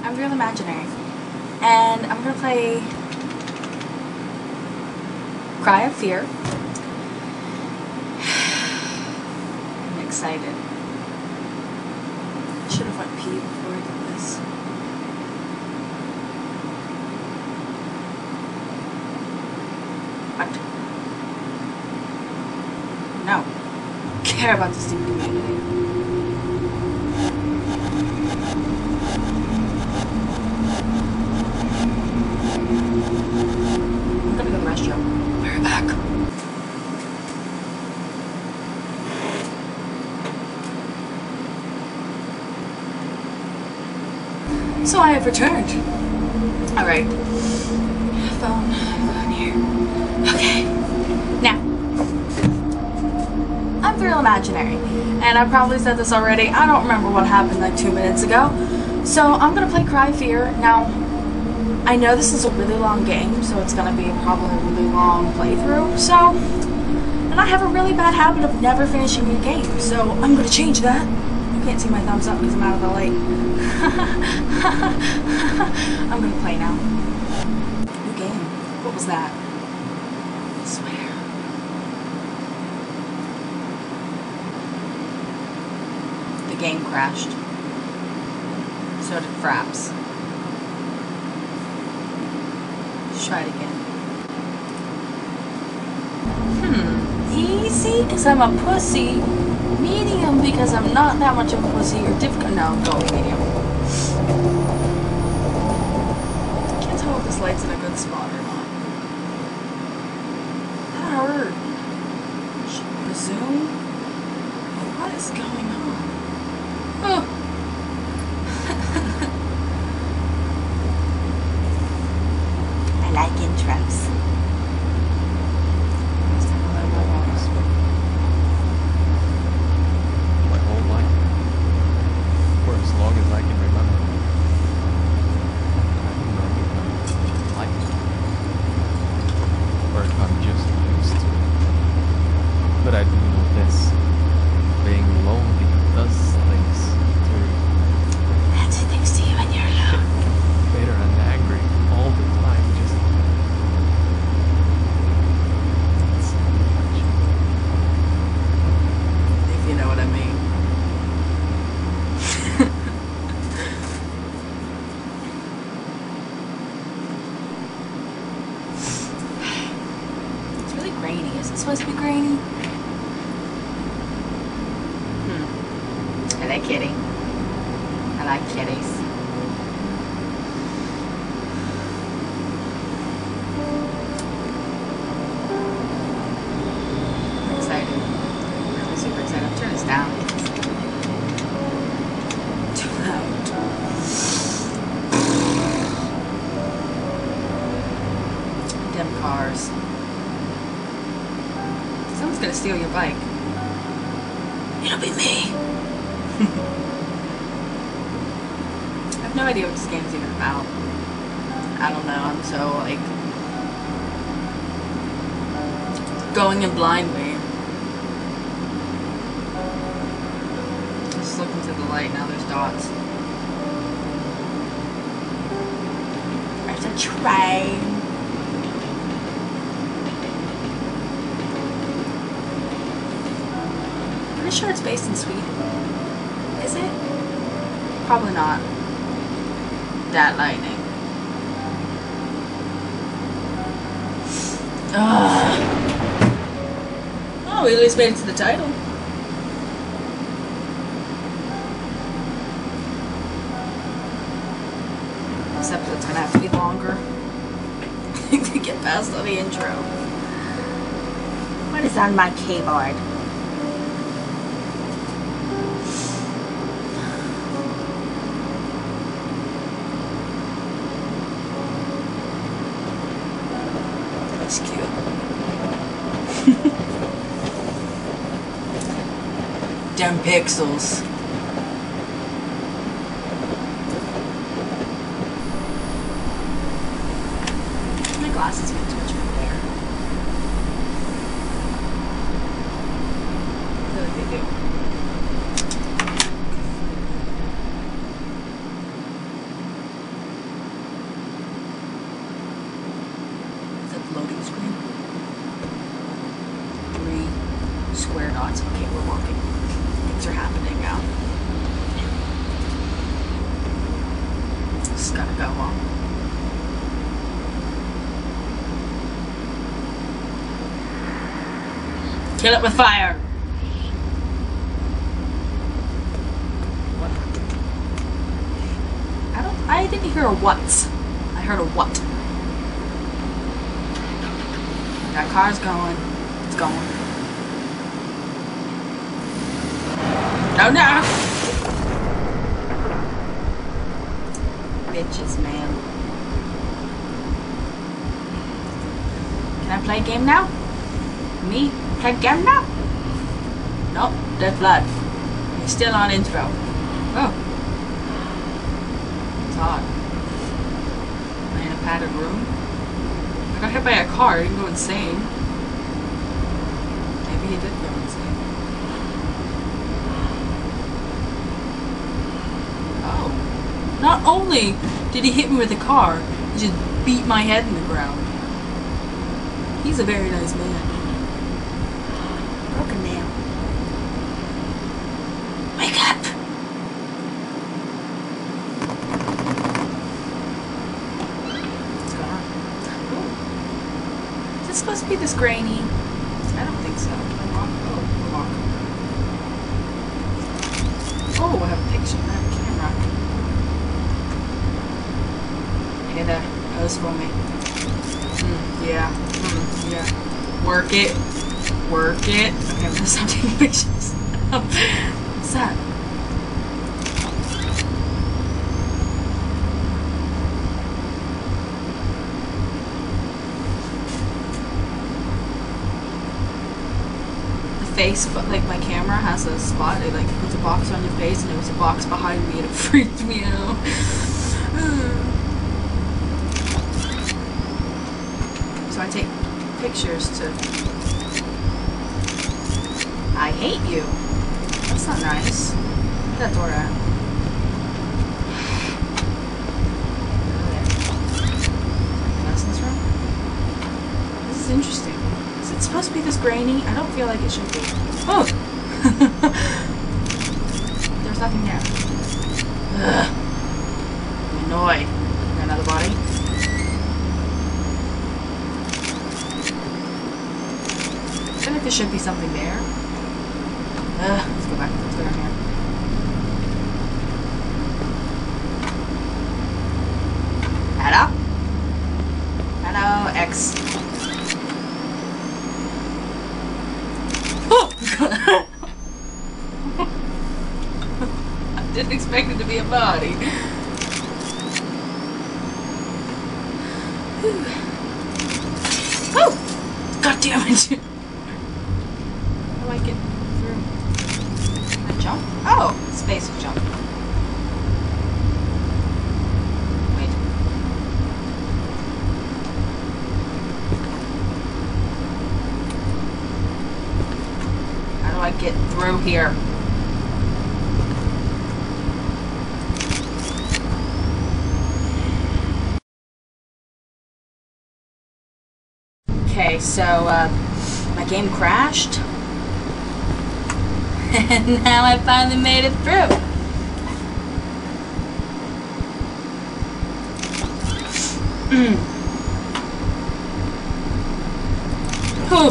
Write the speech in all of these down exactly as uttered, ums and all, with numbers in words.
I'm Real Imaginary, and I'm gonna play Cry of Fear. I'm excited. I should have went pee before I did this. What? No. I don't care about the stupid community. I'm gonna go to the restroom. Be right back. So I have returned. Alright. Phone. Phone here. Okay. Now. I'm Real Imaginary. And I probably said this already. I don't remember what happened like two minutes ago. So I'm gonna play Cry of Fear. Now, I know this is a really long game, so it's gonna be probably a really long playthrough. So, and I have a really bad habit of never finishing a game. So I'm gonna change that. You can't see my thumbs up because I'm out of the light. I'm gonna play now. New game. What was that? I swear. The game crashed. So did Fraps. Let's try it again. Hmm. Easy because I'm a pussy. Medium because I'm not that much of a pussy, or difficult. No, go with medium. Can't tell if this light's in a good spot or not. That hurt. Resume? What is going on? Oh. I like intros. Is it supposed to be grainy? Hmm. I like kitty. I like kitties. I'm excited. I'm really super excited. I'll turn this down. Too loud. Them cars. Someone's gonna steal your bike. It'll be me. I have no idea what this game's even about. I don't know. I'm so like going in blindly. Just looking to the light. Now there's dots. There's a train. Pretty sure it's based in Sweden. Is it? Probably not. That lightning. Ugh. Oh, we at least made it to the title. This episode's gonna have to be longer to get past all the intro. What is on my keyboard? That's cute. Damn pixels. My glasses get too much glare. I feel like they do. No, it's okay. We're walking. Things are happening now. Just gotta go on. Kill it with fire. What? I don't. I didn't hear a what. I heard a what. That car's going. It's going. No, no. Bitches, man. Can I play a game now? Me? Play a game now? Nope. Dead flag. You're still on intro. Oh. It's odd. Am I in a padded room? I got hit by a car. I didn't go insane. Maybe he did go insane. Oh. Not only did he hit me with a car, he just beat my head in the ground. He's a very nice man. Broken nail. Wake up! What's going on? Ooh. Is it supposed to be this grainy? I don't think so. I'm wrong. Oh, I'm wrong. Oh, I have a picture. I have a camera. Hey there. Pose for me. Mm, yeah. Mm, yeah. Work it. Work it. Okay, I'm gonna stop taking pictures. What's that? The face, but like my camera has a spot. It like puts a box on your face, and there was a box behind me, and it freaked me out. So I take pictures to. I hate you. That's not nice. Where's that door at? Anything else in this room? This is interesting. Is it supposed to be this grainy? I don't feel like it should be. Oh! There's nothing there. Ugh. I'm annoyed. Got another body? I feel like there should be something there. Uh, let's go back. Let's go down here. Hello? Hello, X. Oh! I didn't expect it to be a body. Oh! God damn it! How do I get through? Can I jump? Oh! Space to jump. Wait. How do I get through here? Okay, so, uh, my game crashed. And now I finally made it through. Oh.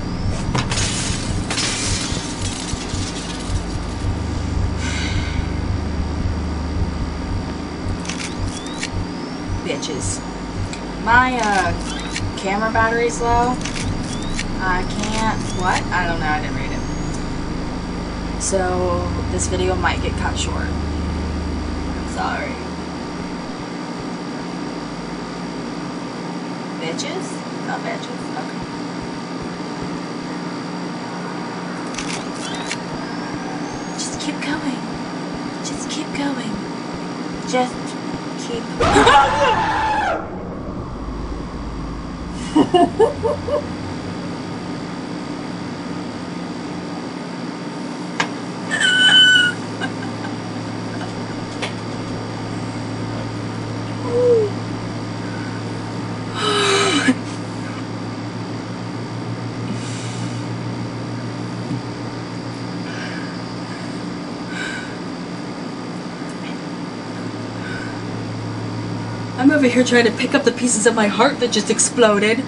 Bitches. My, uh, camera battery's low. I can't. What? I don't know. I didn't read it. So this video might get cut short. I'm sorry. Bitches? Not bitches. Okay. Just keep going. Just keep going. Just keep. I'm over here trying to pick up the pieces of my heart that just exploded.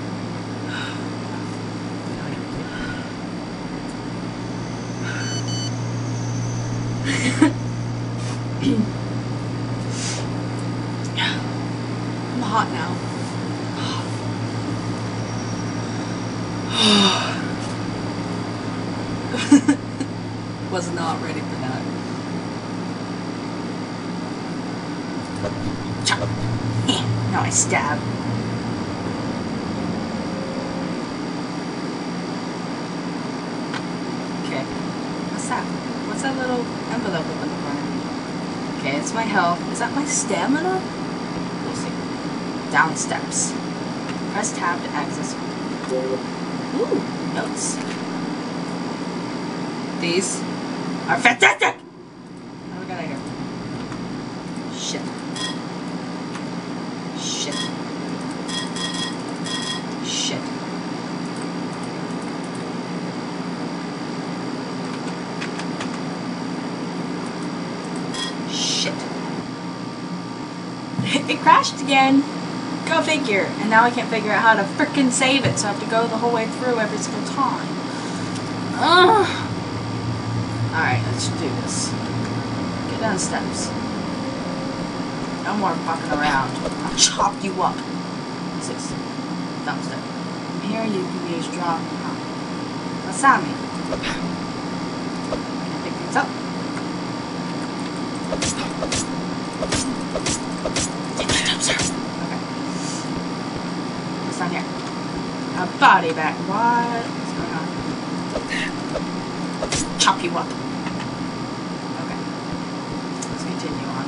I'm hot now. Was not ready for that. Chop. Now I stab. Okay. What's that? What's that little envelope up in the corner? Okay, it's my health. Is that my stamina? We'll see. Down steps. Press tab to access. Ooh, notes. These are fantastic! What do we got out here? Shit. Shit. Shit. Shit. It crashed again. Go figure. And now I can't figure out how to frickin' save it, so I have to go the whole way through every single time. Ugh. Alright, let's do this. Get down the steps. No more fucking around. I'll chop you up. Six. Down step. From here you can be strong. Masami. Can I pick things up? Okay. What's down here? A body bag. What? What's going on? Chop you up. Okay. Let's continue on.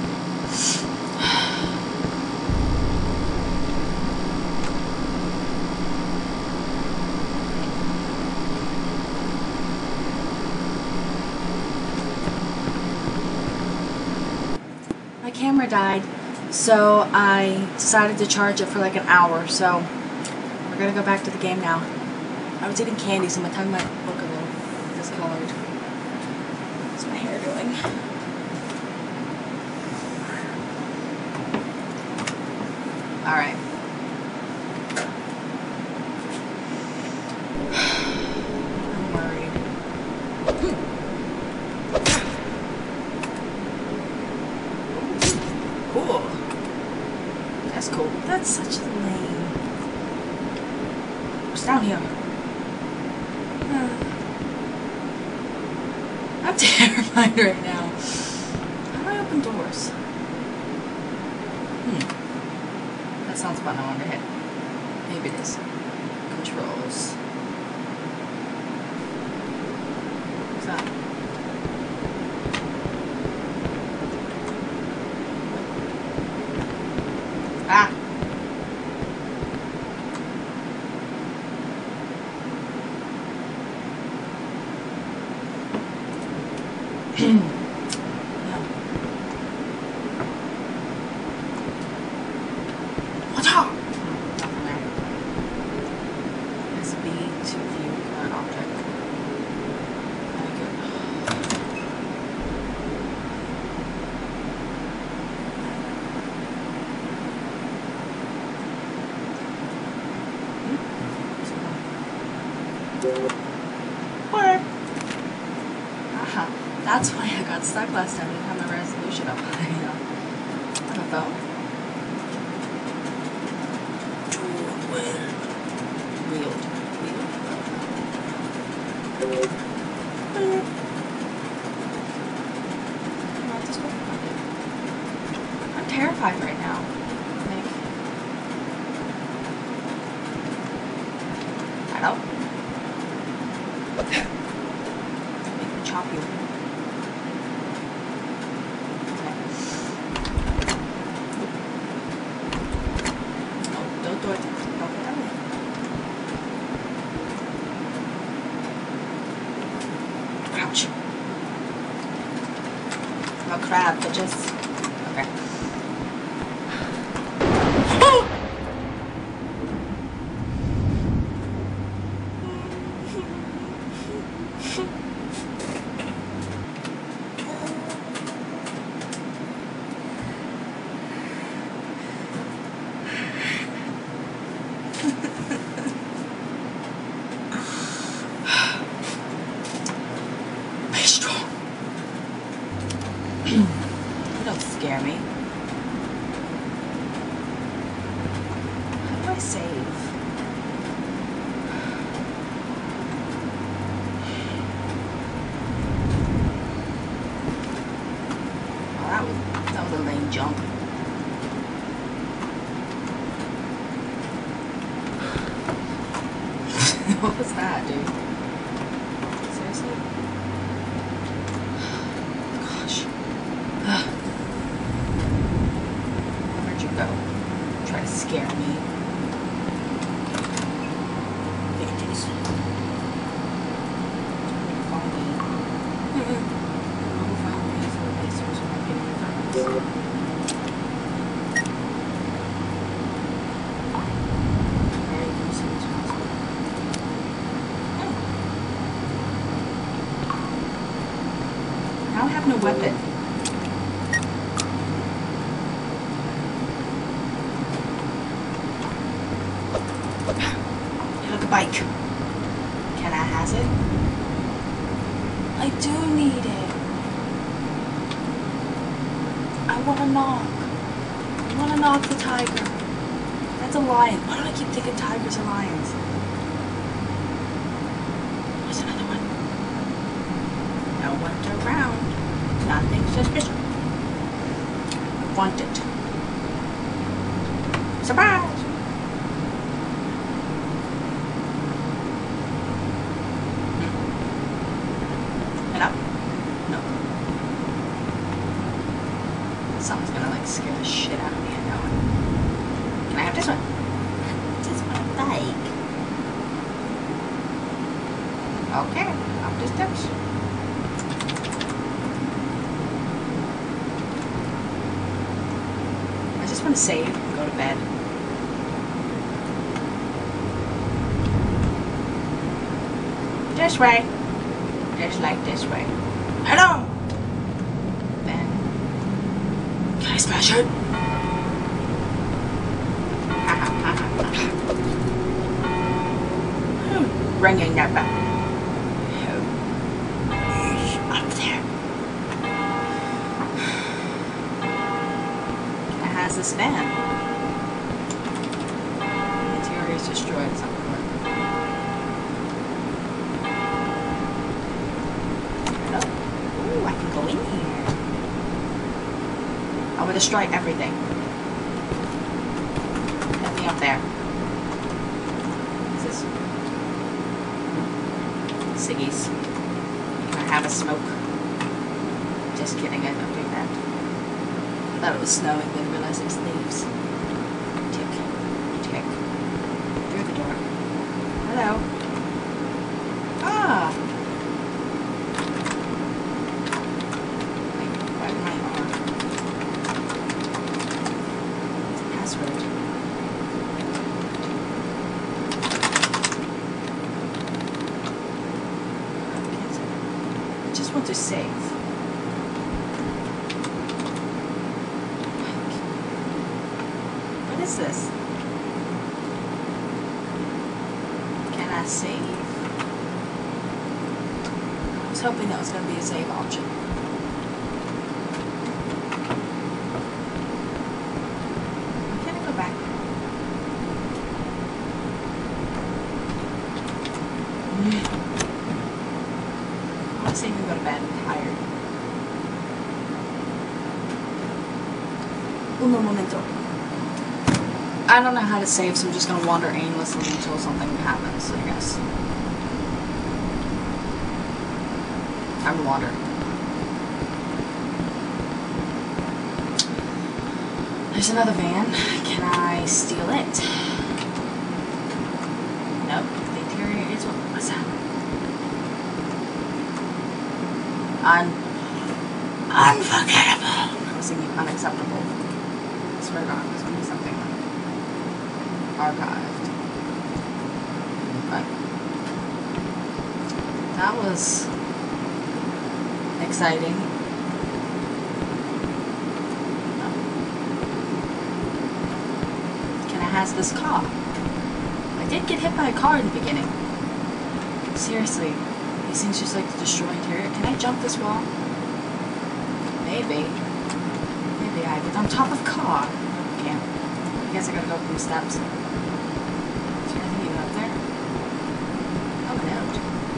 My camera died, so I decided to charge it for like an hour, so we're gonna go back to the game now. I was eating candy, so my tongue might look a little discolored. What's my hair doing? Alright. I'm worried. Cool. That's cool. That's such a lame. What's down here? I'm terrified right now. How do I open doors? Hmm. That sounds fun. I wonder hit. Maybe it is. Controls. What's that? Ah! No. Watch out! Nothing there. Press B to view current object. Very good. What? Aha. That's why I got stuck last time. I didn't have my resolution up high enough. On the phone. Wield. Wield. Wield. Not this way. I'm terrified right now. Like, I don't. Make me chop you. Ouch. I'm a crab, but just okay. What was that, dude? Seriously? Gosh. Where'd you go? Try to scare me. Bitches. Follow me. Mm-mm. Oh, follow me. So the bastards are not getting your thumbs. I have no weapon. Look, a bike. Can I has it? I do need it. I want to knock. I want to knock the tiger. That's a lion. Why do I keep thinking tigers are lions? There's another one. No one's around. Nothing suspicious. I want it. Surprise! Hello? No. Someone's gonna like scare the shit out of me, I know it. Can I have this one? This one bike. Okay, up the steps. I just want to save and go to bed. This way. Just like this way. Hello! Ben. Can I smash it? Hmm. Ringing that bell. Up there. It has this fan. The interior is destroyed somewhere. Ooh, I can go in here. I would destroy everything. Nothing up there. What's this? Ciggies. Can I have a smoke? Just kidding, I don't do that. I thought it was snowing, didn't realize it was leaves. Tick. Tick. Through the door. Hello. Ah! Want to save. What is this? Can I save? I was hoping that was going to be a save option. Can I go back? I say even go to bed. I'm tired. Uno momento. I don't know how to save, so I'm just gonna wander aimlessly until something happens, I guess. Time to wander. There's another van. Can I steal it? Nope. The interior is what? What's that? Un unforgettable. I was thinking unacceptable. I swear to God, there's gonna be something archived. But that was exciting. Can I has this car? I did get hit by a car in the beginning. Seriously. These things just like to destroy interior. Can I jump this wall? Maybe. Maybe I get on top of car. Can't. I guess I gotta go up these steps. Is there anything even up there? Oh, a note.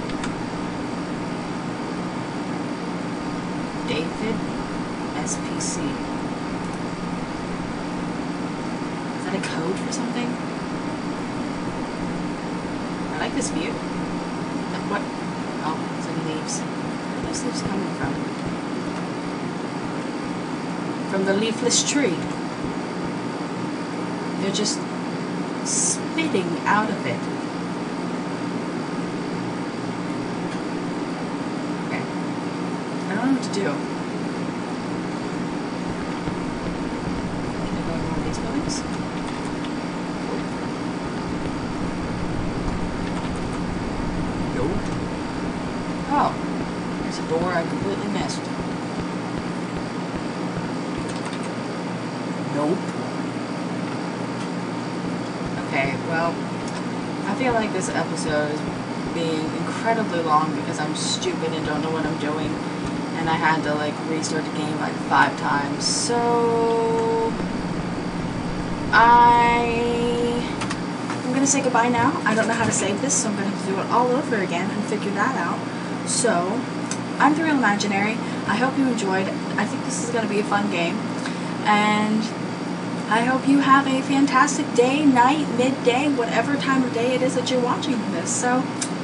David S P C. Is that a code for something? I like like this view. What? Oh, some leaves. Where are those leaves coming from? From the leafless tree. They're just spitting out of it. Okay. I don't know what to do. Can I go around these buildings? Nope. Oh. There's a door I completely missed. Nope. Okay, well, I feel like this episode is being incredibly long because I'm stupid and don't know what I'm doing, and I had to like restart the game like five times. So I I'm gonna say goodbye now. I don't know how to save this, so I'm gonna have to do it all over again and figure that out. So I'm The Real Imaginary. I hope you enjoyed. I think this is gonna be a fun game, and I hope you have a fantastic day, night, midday, whatever time of day it is that you're watching this. So,